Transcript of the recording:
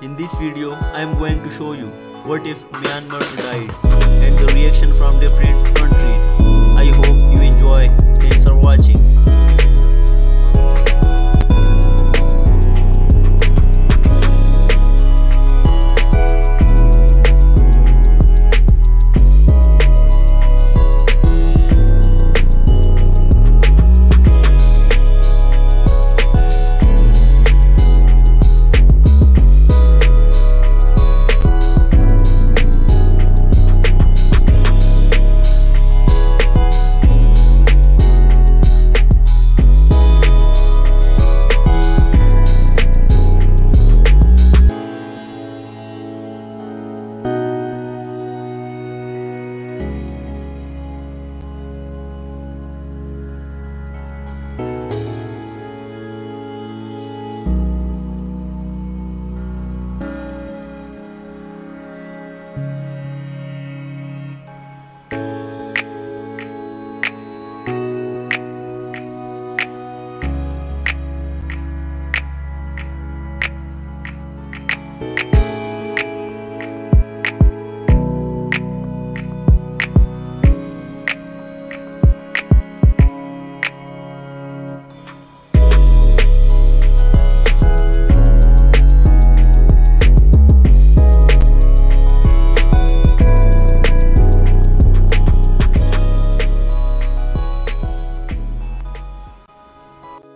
In this video, I am going to show you what if Myanmar died and the reaction from different countries. I hope you enjoy. Thanks for watching.